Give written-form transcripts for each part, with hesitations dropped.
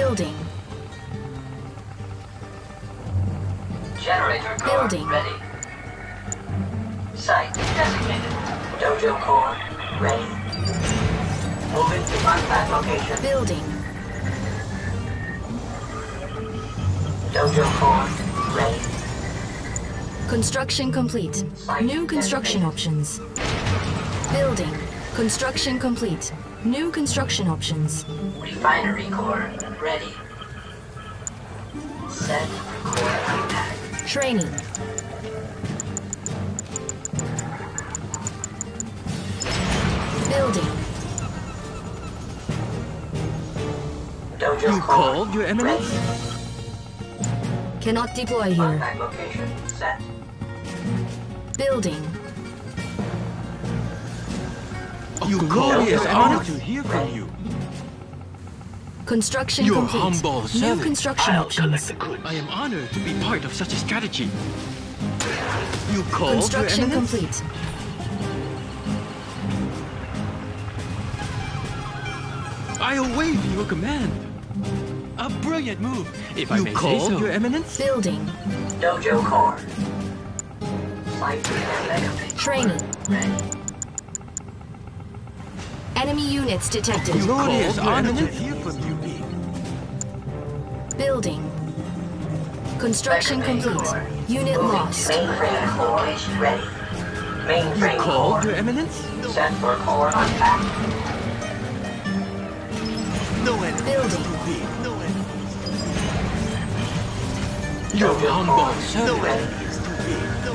Building. Generator core Building. ready. Site designated. Dojo core ready. Moving to contact location. Building. Dojo core ready. Construction complete. New construction options. Building. Construction complete. New construction options. Refinery core ready. Set core attack. Training. Building. Dojo You core called, Your Eminence? ready. Cannot deploy here. Contact location set. Building. You called, called, Your Your Eminence? Eminence? To hear from you. Construction Your complete. humble New servant. construction options. I am honored to be part of such a strategy. You called, Your Construction Eminence? complete. I await your command. A brilliant move, if I may say so. You called, Your Eminence? Building. Dojo core. Site megabit. Training. Ready. Enemy units detected. You called, Glorious Your honor to Eminence? hear from you, Big. Building. Construction complete. Unit lost. Mainframe core ready. You Mainframe called, core Your Eminence? set for core attack. No enemy Building. too big. No enemy. Your Dojo humble core No servant. enemy is too big. No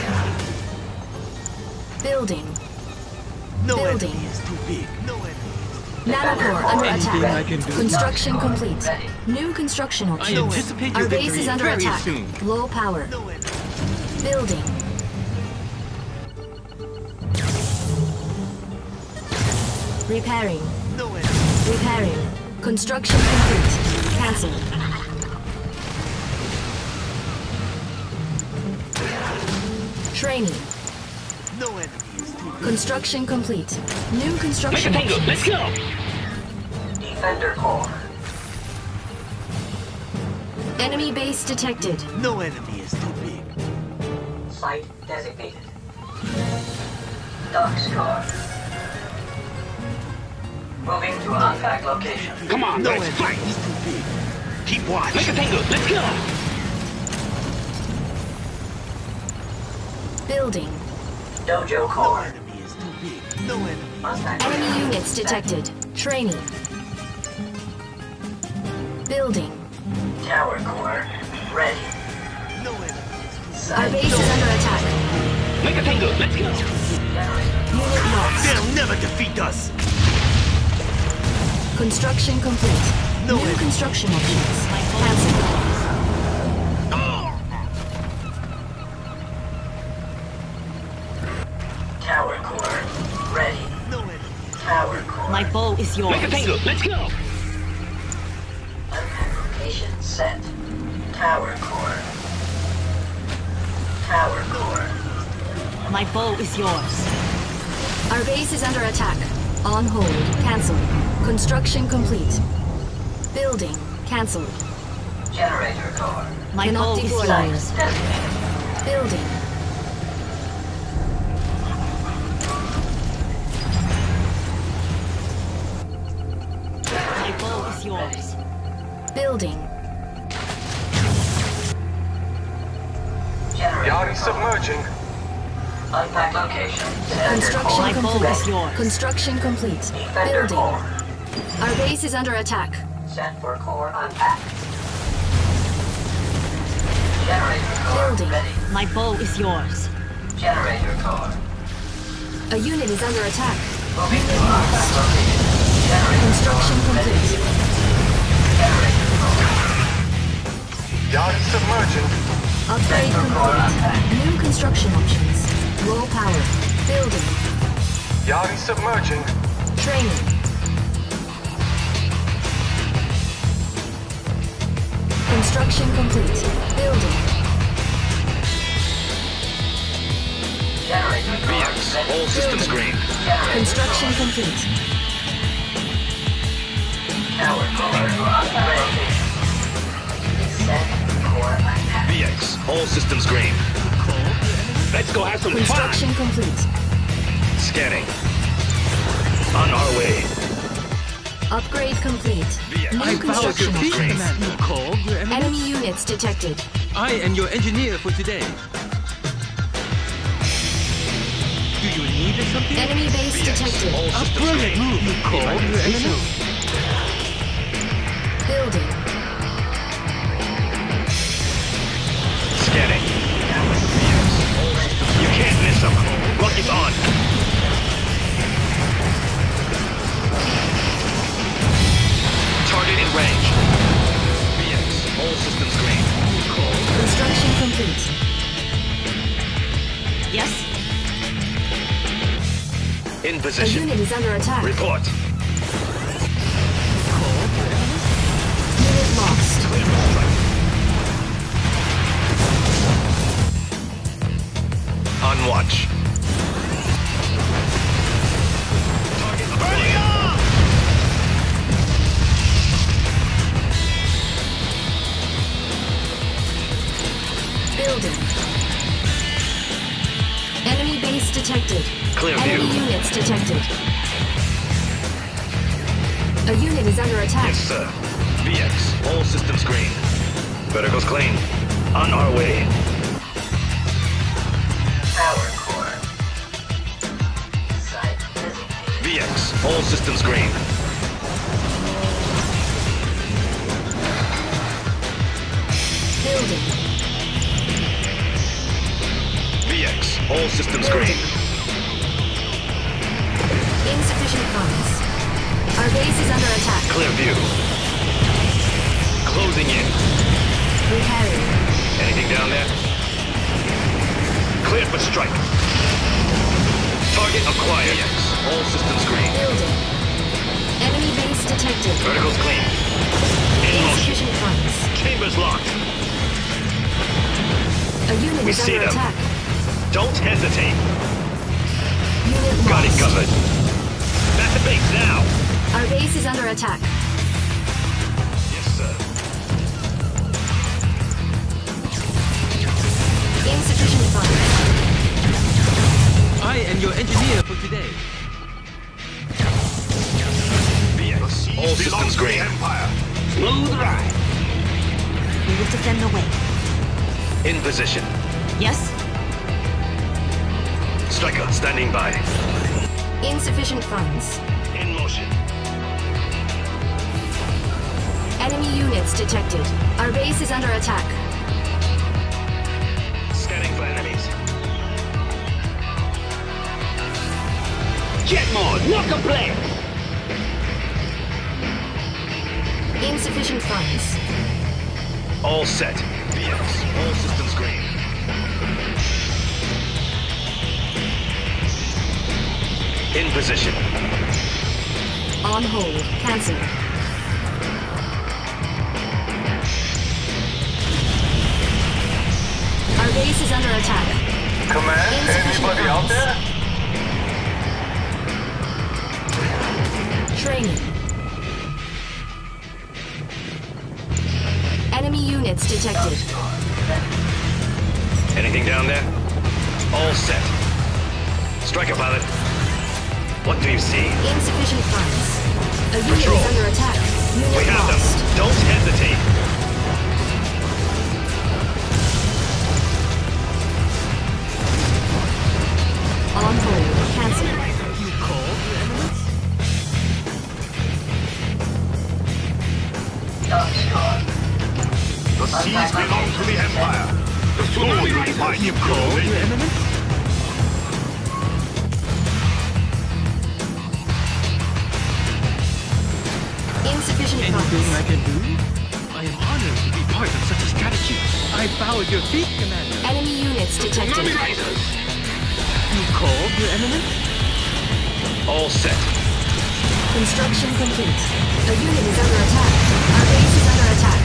enemy. Building. No Building. enemy is too big. No enemy. Nanocore under Anything I attack. can do. Construction complete. New construction I options. anticipate Our your base victory is under very attack. soon. Low power. No enemy. Building. Repairing. No enemy. Repairing. Construction complete. Cancel. Training. No enemy is too big. Construction complete. New construction Tango, options. let's go! Defender core. Enemy base detected. No enemy is too big. Site designated. Dock core. Moving to contact location. Come on, No let's enemy fight! is too big. Keep watch. Make a tango, let's go! Building. Dojo No core. enemy is too big. No enemy. Contact Enemy location. units detected. Training. Building. Tower core. Ready. No enemy is too Our Site base is under attack. Make a tango, let's go! generator. Unit lost. They'll never defeat us. Construction complete. No New enemy. construction options. Cancel. Tower core. Ready. No enemy. Tower core. My bow is yours. Make a tango, let's go! Contact location set. Tower core. Tower core. My bow is yours. Our base is under attack. On hold. Cancel. Construction complete. Building. Cancelled. Generator core. My Cannot bow is deploy. yours. Designated. Building. My bow is yours. Building. Generator Yari core. submerging. Contact location. Defender Construction My core. bow complete. is yours. Construction complete. Defender Building. core. Our base is under attack. Set for core attack. Generator core. Building. Ready. My bow is yours. Generator core. A unit is under attack. Moving to contact location. Generator Construction core. Ready. complete. Generator core. Yari submerging. Upgrade complete. New construction options. Low power. Building. Yari submerging. Training. Construction complete. Building. Generator core. Ready. All systems green. Generator Construction complete. tower core. Ready. all systems green. Let's go have some Construction complete. Scanning. On our way. Upgrade complete. New I bow at your construction feet, options. Commander. You called, Your Eminence? Enemy units detected. I am your engineer for today. Do you need something? Enemy base detected. All A systems brilliant green. move. You called, Your Eminence? Building. Scanning. You can't miss them. Rockets on. Target in range. BX, all systems green. Construction complete. Yes? In A position. unit is under attack. Report. Unit lost. On watch. Target up. Building. Enemy base detected. Clear Enemy view. units detected. A unit is under attack. Yes, sir. VX, all systems green. Vertical's clean. On our way. Power core. Site designated. VX, all systems green. Building. VX, all systems green. Insufficient funds. Our base is under attack. Clear view. Closing in. Repairing. Anything down there? Cleared for strike. Target acquired. VX, all systems green. Building. Enemy base detected. Vertical's clean. In motion. Insufficient funds. Chambers locked. A unit We is see under them. attack. Don't hesitate. Unit Got it lost. covered. Back to base now. Our base is under attack. Yes, sir. Insufficient funds. I am your engineer for today. VX, all systems green. Smooth ride. We will defend the way. In position. Yes? Striker, standing by. Insufficient funds. In motion. Enemy units detected. Our base is under attack. Scanning for enemies. Jet mode. Lock and play. Insufficient funds. All set. VX, all systems green. In position. On hold. Cancel. Our base is under attack. Command, anybody out there? Training. Enemy units detected. Anything down there? All set. Striker pilot. What do you see? Insufficient funds. A unit Patrol. is under attack. Unit We have lost. them. Don't hesitate. On hold. Cancel. You called, Your Eminence? The seas belong to the Empire. The sword will fight you Called, Your Eminence? Insufficient Anything I funds. can do? I am honored to be part of such a strategy. I bow at your feet, Commander. Enemy units detected. You called, Your Eminence? All set. Construction complete. A unit is under attack. Our base is under attack.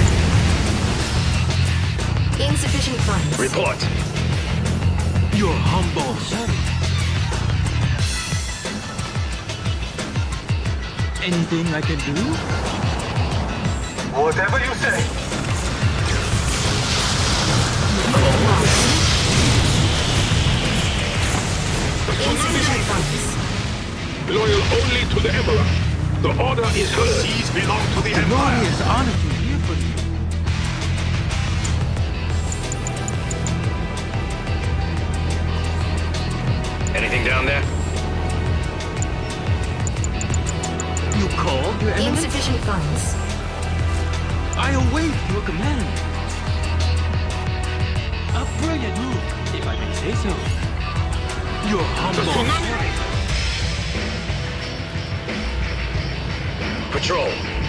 Insufficient funds. Report. Your humble servant. Anything I can do? Whatever you say. Unit lost. Insufficient funds. Loyal only to the Emperor. The order is heard. Seas belong to the Empire. Glorious honor to hear from you. Anything down there? You called, Your Eminence? Insufficient funds. I await your command. A brilliant move, if I may say so. Your The humble tsunami servant. Patrol.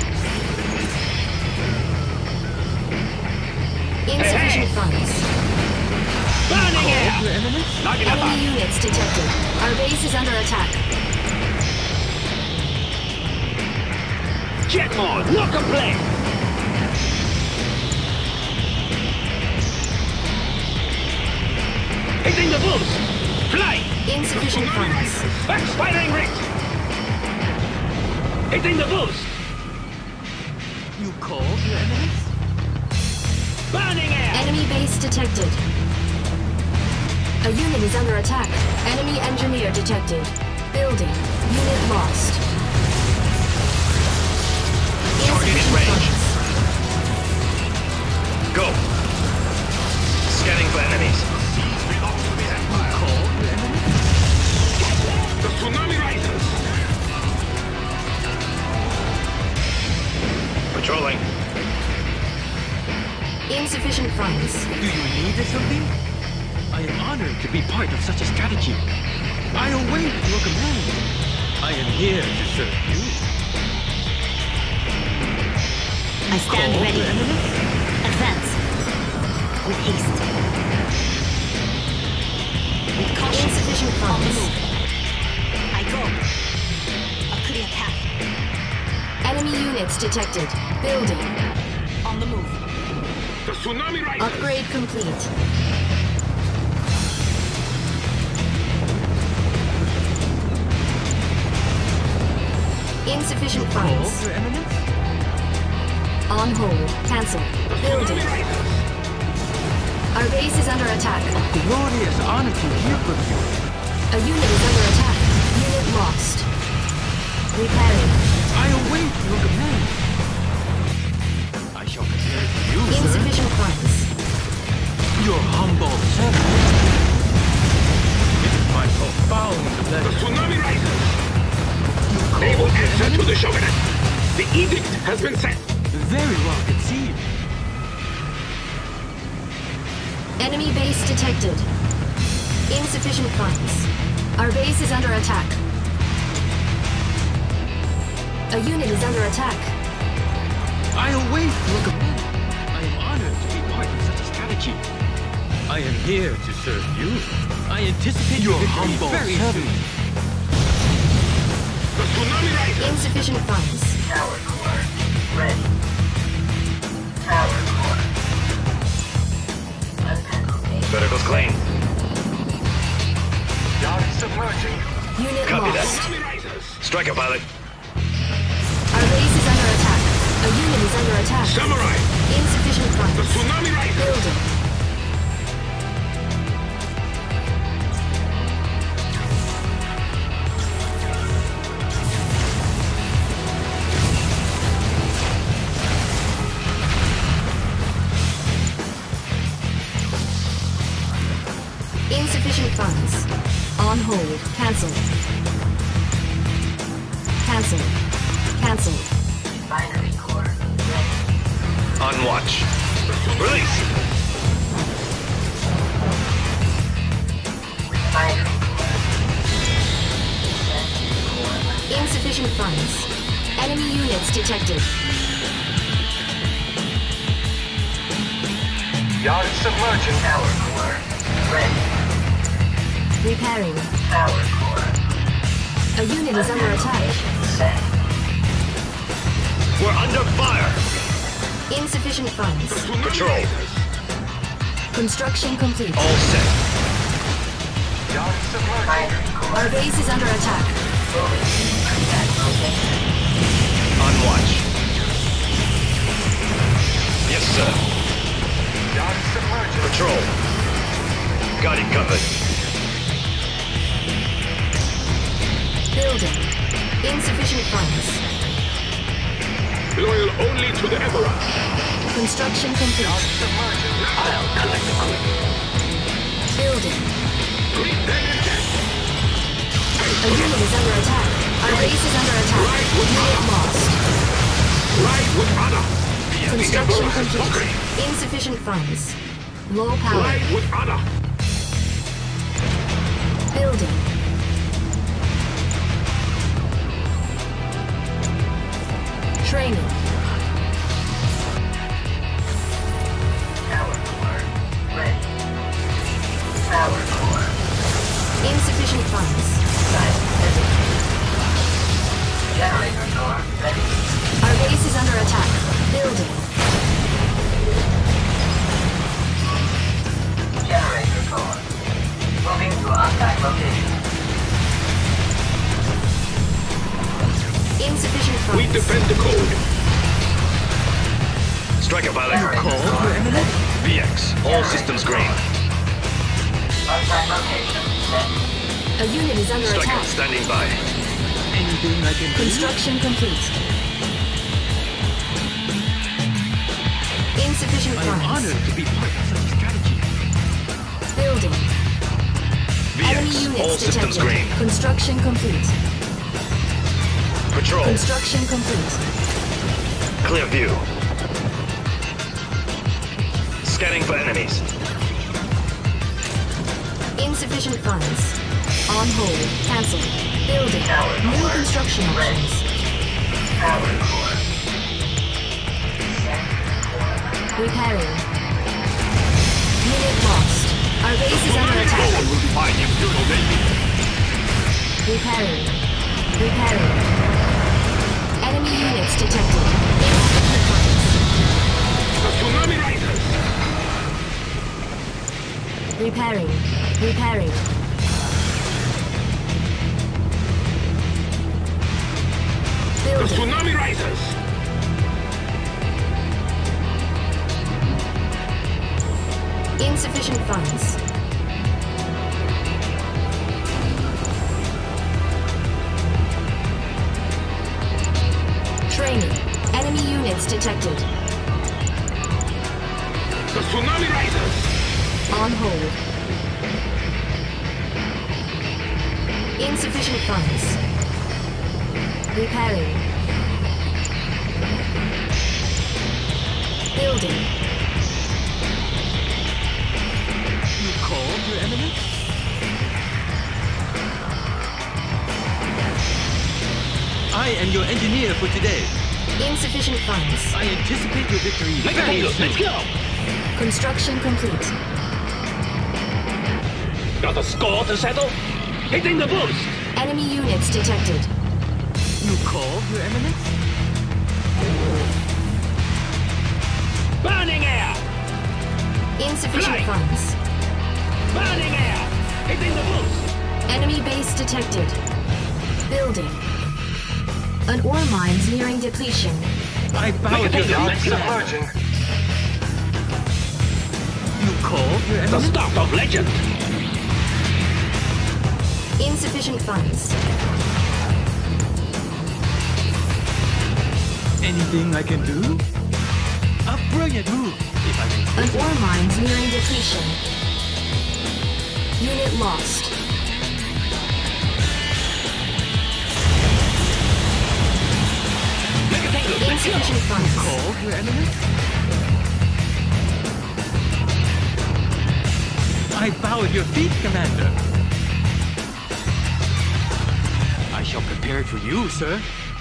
Insufficient funds. Burning air! Your Eminence? Knock it up. Enemy units detected. Our base is under attack. Jetmore, lock and play! Hitting the boost! Fly! Insufficient funds. Expiring rate! Hitting the boost! You called, Your Eminence? Burning air! Enemy base detected. A unit is under attack. Enemy engineer detected. Building. Unit lost. Target in Insufficient range. funds. Go! Scanning for enemies. seas belong to the Empire. Called, Your Eminence? The tsunami rises. Patrolling. Insufficient funds. Do you need something? I am honored to be part of such a strategy. I await your command. I am here to serve you. I stand Called, ready. Your Eminence? Advance. With haste. With caution. Insufficient On the funds. move. I go. A clear path. Enemy units detected. Building. On the move. The tsunami rises. Upgrade complete. Insufficient Called, funds. Your Eminence? On hold. Cancel. Building. Tsunami rises. Our base is under attack. Glorious honor to hear from you. A unit is under attack. Unit lost. Repairing. I await your command. I shall prepare for you, sir. Insufficient funds. Your humble servant. It is my profound The pleasure. tsunami rises. You Naval called, Your answer to Eminence? the shogunate. The edict has been sent. Very well conceived. Enemy base detected. Insufficient funds. Our base is under attack. A unit is under attack. I await your command. I am honored to be part of such a strategy. I am here to serve you. I anticipate your humble very soon. The tsunami rises. Insufficient funds. Tower core ready. Tower core. Unpenalty. Vertical's clean. Yard submerging. Unit Copy that. lost. Tsunami rises. Striker pilot. Our base is under attack. A unit is under attack. Samurai. Insufficient The funds. tsunami rises. Building. Insufficient funds. On hold. Cancel. Cancel. Cancel. Binary core ready. On watch. Release. Binary core. Insufficient funds. Enemy units detected. Yard submerging. Tower core ready. Repairing. Tower core. A unit is under attack. Set. We're under fire. Insufficient funds. Tsunami Patrol. rises. Construction complete. All set. Yard submerging. Binary core. Our base is under attack. Moving. Attack location. On watch. Yes, sir. Yard submerging. Patrol. Insufficient funds. Loyal only to the Emperor. Construction complete. I'll collect the crew. Building. Greet them in death. A unit is under attack. Our base is under attack. Unit lost. Ride with honor. Construction complete. Insufficient funds. Low power. Ride with honor. Building. Training. Power core. Ready. Power core. Insufficient funds. Site visit. Generator core. Ready. Our base is under attack. Building. Generator core. Moving to on-time location. Insufficient We funds. defend the code. Striker pilot. VX. All systems green. On-time location. Set. A unit is under Striker attack. standing by. Anything I can do? Construction complete. Insufficient I am funds. honored to be part of such a strategy. Building. Enemy VX. units All systems detected. green. Construction complete. Patrol. Construction complete. Clear view. Scanning for enemies. Insufficient funds. On hold. Cancel. Building. New construction options. Power core. Repairing. Unit lost. Our base is under attack. will be my Imperial Navy. Repairing. Repairing. Enemy units detected. Insufficient funds. The Tsunami Riders. Repairing. Repairing. The Building. Tsunami Riders. Insufficient funds. Training. Enemy units detected. The Tsunami Riders. On hold. Insufficient funds. Repairing. Building. You called, Your Eminence? I am your engineer for today. Insufficient funds. I anticipate your victory very soon. Let's go. Construction complete. Got a score to settle? Hitting the boost. Enemy units detected. You called, Your Eminence? Burning air. Insufficient Fly. funds. Burning air. Hitting the boost. Enemy base detected. Building. An ore mine's nearing depletion. I bow to your Yard command. submerging. You called, Your The Eminence? start of legend. Insufficient funds. Anything I can do? A brilliant move, if I may. An ore mine's nearing depletion. Unit lost. Insufficient funds. Called, Your Eminence? I bow at your feet, Commander. I shall prepare it for you, sir.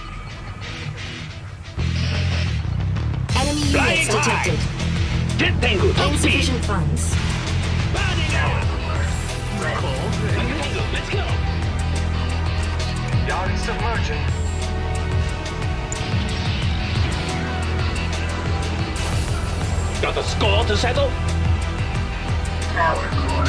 Enemy units detected. Get Tengu top speed. Insufficient funds. Burning air. Called, Your Eminence? Let's go. Yard submerging. Got a score to settle? Power core.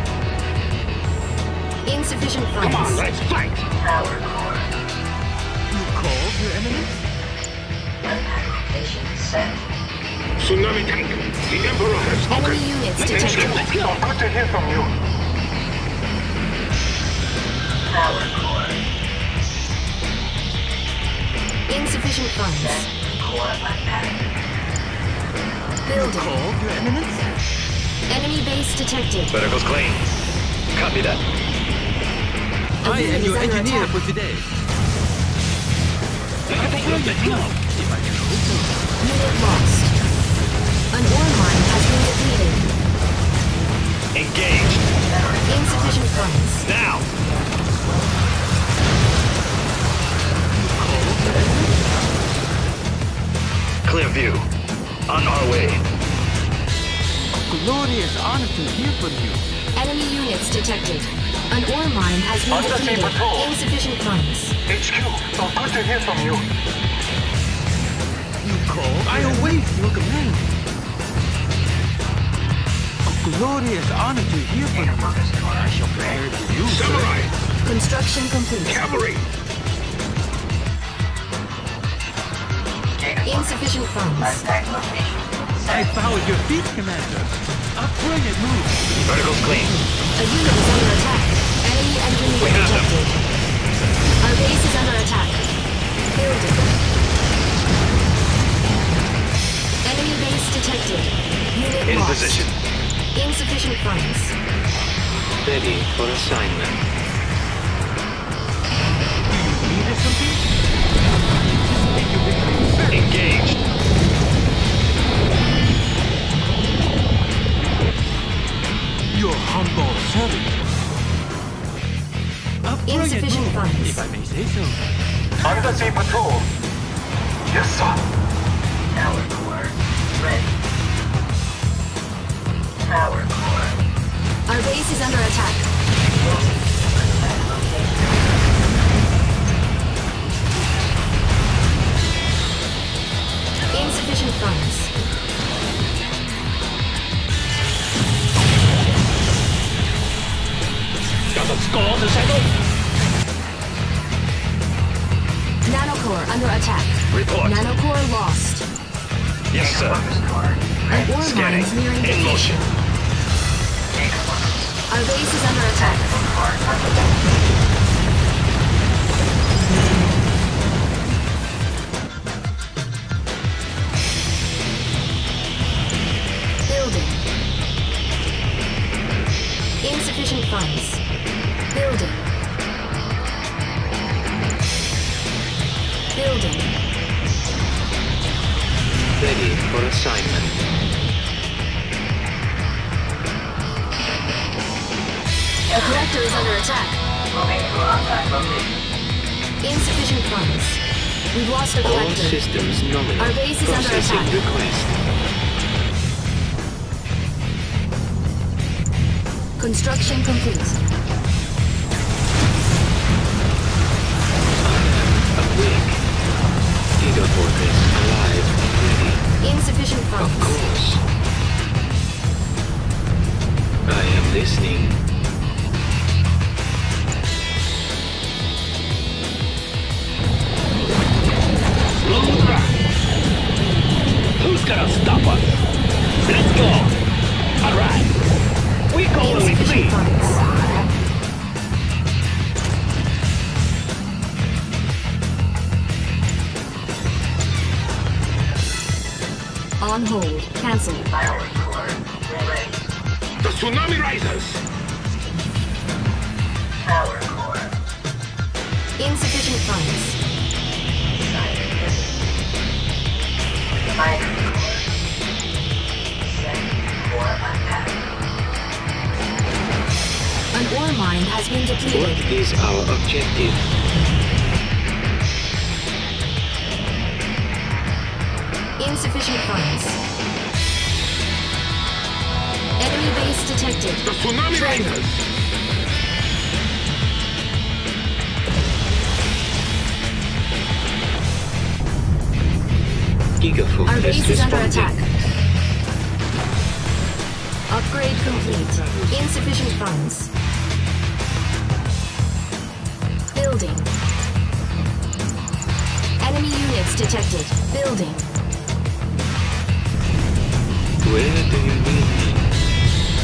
Insufficient funds. Come on, let's fight. Power core. You called, Your Eminence? On-time location set. Tsunami tank. The Emperor has spoken. Enemy units Let's detected. go. Let's go. Good to hear from you. Power core. Insufficient funds. Building. Call, Your Eminence? Enemy base detected. Vertical's clean. Copy that. A I unit am is your under engineer attack. for today. Unit lost. An ore mine has been depleted. Engaged. Insufficient funds. Now! Clear view. On our way. Glorious honor to hear from you. Enemy units detected. An ore mine has been Undersea depleted. patrol. Insufficient funds. HQ, so good to hear from you. You call? I await your command. A glorious honor to hear from you. I shall prepare for you, sir. Samurai! Construction complete. Cavalry! Insufficient funds. I bow at your feet, Commander. A brilliant move. Vertical's clean. A unit is under attack. Enemy engineer We have them. detected. Our base is under attack. Building. Enemy base detected. Unit In lost. position. Insufficient funds. Ready for assignment. Needed something? Anticipate your victory very Engaged. Your humble servant. A brilliant Insufficient move, funds. if I may say so. Undersea patrol. Yes, sir. Power core ready. Power core. Our base is under attack. Insufficient funds. Got a score to settle? Nanocore under attack. Report. Nanocore lost. Yes, sir. An ore Scanning. mine is nearing In motion. depletion. Our base is under attack. Building. Insufficient funds. Building. Building. Ready for assignment. The collector is under attack. Moving to on-time location. Insufficient funds. We've lost a All collector. systems nominal. Our base is under Processing attack. request. Construction complete. Awake. Giga Fortress alive and ready. Insufficient Of funds. course. I am listening. Who's gonna stop us? Let's go! Alright! We go when we Insufficient please! funds. On hold. Cancel. Power core ready. The tsunami rises! Power core. Insufficient funds. Miner core. Set for attack. An ore mine has been What depleted. is our objective? Insufficient funds. Enemy base detected. The tsunami Training. rises! Giga Our Fortress base is under responding. attack. Upgrade complete. Insufficient funds. Building. Enemy units detected. Building. Where do you need me?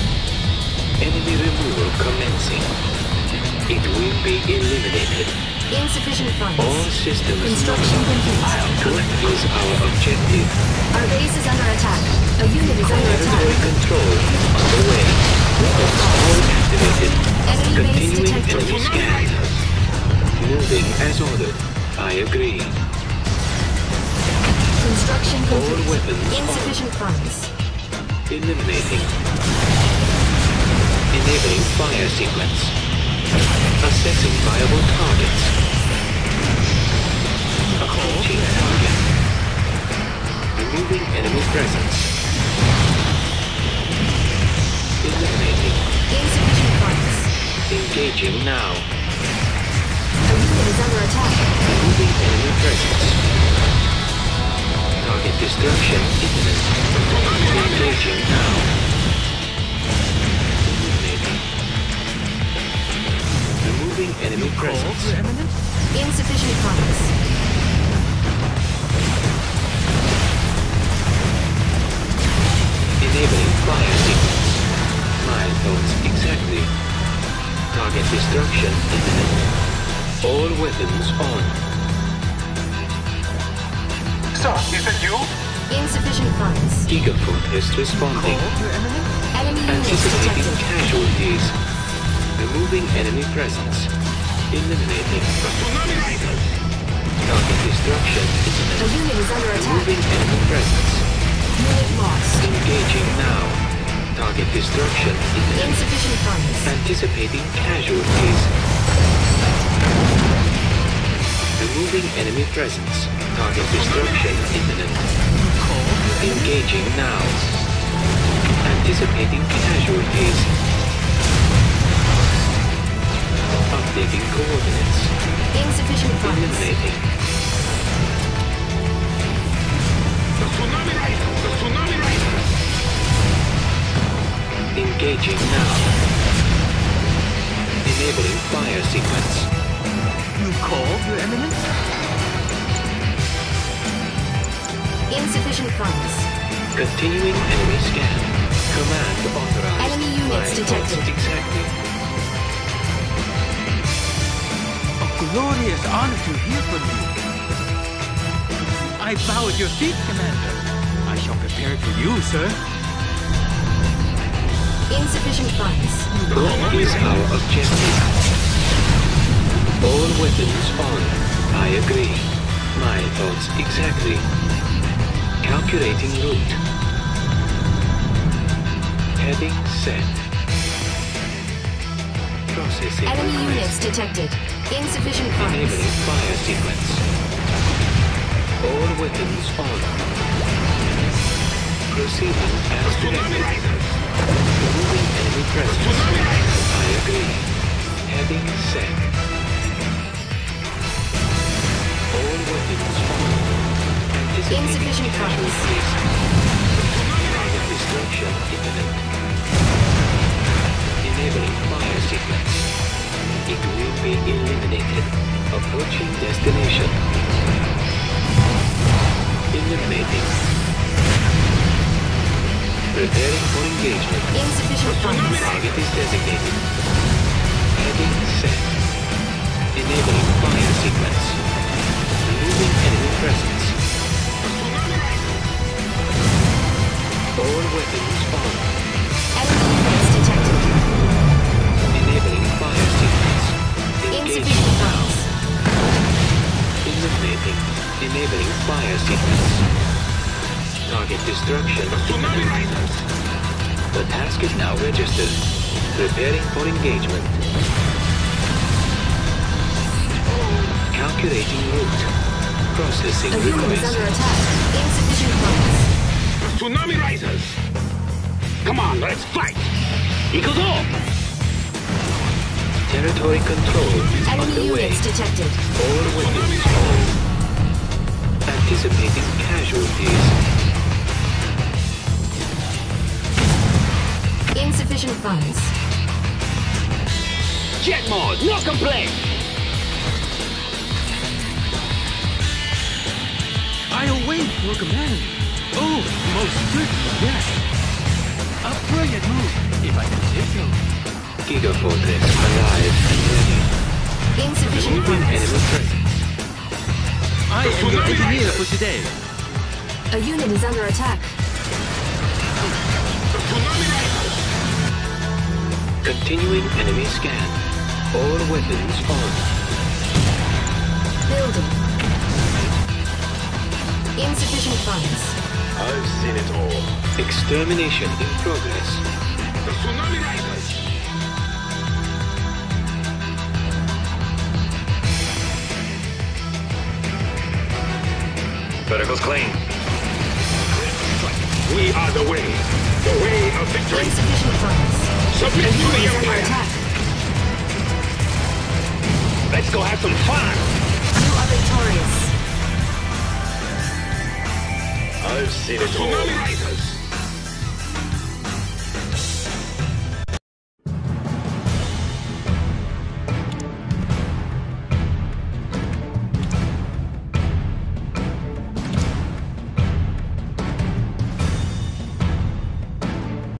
Enemy removal commencing. It will be eliminated. Insufficient funds. All systems Construction complete. What is our objective? Our base is under attack. A unit is under Territory attack. control underway. All activated. Enemy base Continuing detected. enemy scan. Moving as ordered. I agree. Construction All complete. weapons Insufficient funds. Eliminating. Enabling fire sequence. Assessing viable targets. Approaching target. Removing enemy presence. Eliminating. Insufficient funds. Engaging now. A unit is under attack. Removing enemy presence. Target destruction imminent. Engaging now. Eliminating. Removing enemy presence. Insufficient funds. Enabling fire sequence. Milestones exactly. Target destruction imminent. All weapons on. Sir, is that you? Insufficient funds. Gigafortress responding. Enemy units Anticipating detected. casualties. Removing enemy presence. Eliminating. Target destruction A imminent. unit is under attack. Removing enemy presence. Unit lost. Engaging now. Target destruction imminent. Insufficient funds. Anticipating casualties. Removing enemy presence. Target destruction imminent. Engaging now. Anticipating casualties. Updating coordinates. Insufficient funds. Eliminating. Engaging now. Enabling fire sequence. You called, Your Eminence? Insufficient funds. Continuing enemy scan. Command authorized. Enemy units detected. Exactly. A glorious honor to hear from you. I bow at your feet, Commander. I shall prepare for you, sir. Insufficient funds. What is our objective? All weapons on. I agree. My thoughts exactly. Calculating route. Heading set. Processing Enemy request. units detected. Insufficient funds. Enabling fire sequence. All weapons on. Proceeding as directed. Removing enemy presence. I agree. Heading set. All weapons on. Anticipating Insufficient funds. casualties. Target destruction imminent. Enabling fire sequence. It will be eliminated. Approaching destination. Eliminating. Preparing for engagement. Insufficient funds. Target is designated. Heading set. Enabling fire sequence. Removing enemy presence. All weapons on. Enemy units detected. Enabling fire sequence. Engaging Insufficient now. funds. Eliminating. Enabling fire sequence. Target destruction imminent. The task is now registered. Preparing for engagement. Calculating route. Processing A unit is request. under attack. Insufficient funds. Tsunami risers! Come on, let's fight! Ikuzo! Territory control Enemy underway. units detected. All weapons on. Anticipating casualties. Insufficient funds. Jet mode, no complaint! I await your command. Oh, most certainly, yes. A brilliant move, if I can say so. Gigafortress alive and ready. Insufficient Moving funds. enemy presence. I am your engineer for today. A unit is under attack. Continuing enemy scan. All weapons on. Building. Insufficient funds. I've seen it all. Extermination in progress. The Tsunami Riders! Vertical's clean. We are the way. The way of victory. Insufficient funds. Submit A to unit the is under Empire. attack. Let's go have some fun. You are victorious. I've seen it Tsunami all. Riders!